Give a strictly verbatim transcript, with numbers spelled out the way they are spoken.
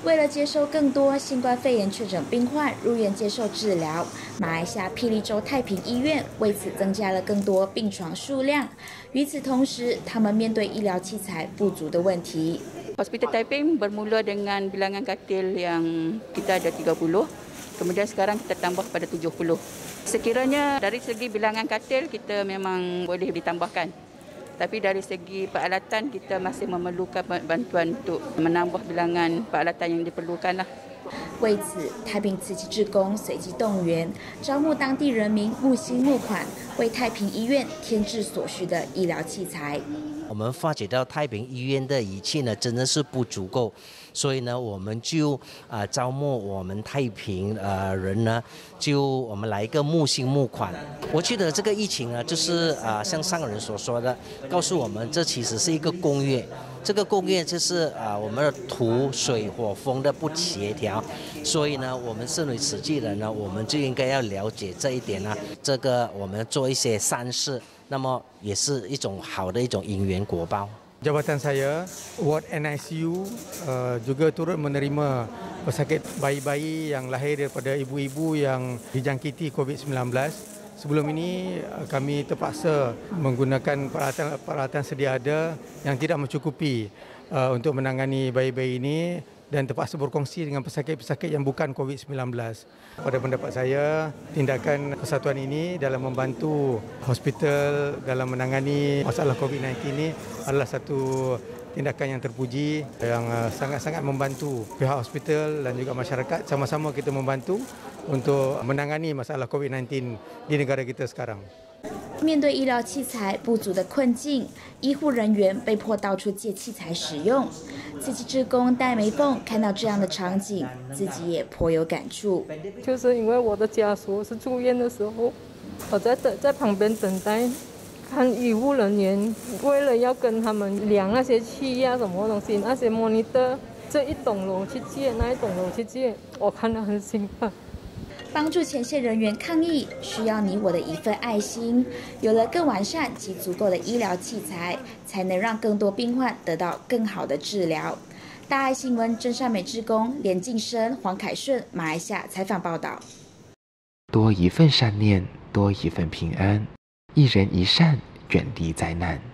为了接受更多新冠肺炎确诊病患入院接受治疗，马来西亚霹雳州太平医院为此增加了更多病床数量。与此同时，他们面对医疗器材不足的问题。 Hospital Taiping bermula dengan bilangan katil yang kita ada tiga puluh, kemudian sekarang kita tambah pada tujuh puluh. Sekiranya dari segi bilangan katil kita memang boleh ditambahkan. Tapi dari segi peralatan kita masih memerlukan bantuan untuk menambah bilangan peralatan yang diperlukan lah. 为此，太平慈济志工随即动员，招募当地人民募薪募款，为太平医院添置所需的医疗器材。 我们发觉到太平医院的仪器呢，真的是不足够，所以呢，我们就啊、呃、招募我们太平呃人呢，就我们来一个募薪募款。我觉得这个疫情呢，就是啊、呃、像上人所说的，告诉我们这其实是一个共业。这个共业就是啊、呃、我们的土水火风的不协调，所以呢，我们身为慈济人呢，我们就应该要了解这一点呢。这个我们做一些善事。 那么也是一种好的一种因缘果报。 Jabatan saya, ward N I C U uh, juga turut menerima pesakit bayi-bayi yang lahir daripada ibu-ibu yang dijangkiti COVID sembilan belas. Sebelum ini kami terpaksa menggunakan peralatan-peralatan sedia ada yang tidak mencukupi uh, untuk menangani bayi-bayi ini dan terpaksa berkongsi dengan pesakit-pesakit yang bukan COVID sembilan belas. Pada pendapat saya, tindakan persatuan ini dalam membantu hospital dalam menangani masalah COVID sembilan belas ini adalah satu tindakan yang terpuji yang sangat-sangat membantu pihak hospital dan juga masyarakat. Sama-sama kita membantu untuk menangani masalah COVID sembilan belas di negara kita sekarang. 面对医疗器材不足的困境，医护人员被迫到处借器材使用。慈济志工戴梅凤看到这样的场景，自己也颇有感触。 就是因为我的家属是住院的时候，我在等在旁边等待，看医护人员为了要跟他们量那些气压什么东西，那些 monitor， 这一栋楼去借，那一栋楼去借，我看得很心疼。 帮助前线人员抗疫，需要你我的一份爱心。有了更完善及足够的医疗器材，才能让更多病患得到更好的治疗。大爱新闻郑善美志工连晋生、黄凯顺，马来西亚采访报道。 多一份善念，多一份平安。一人一善，远离灾难。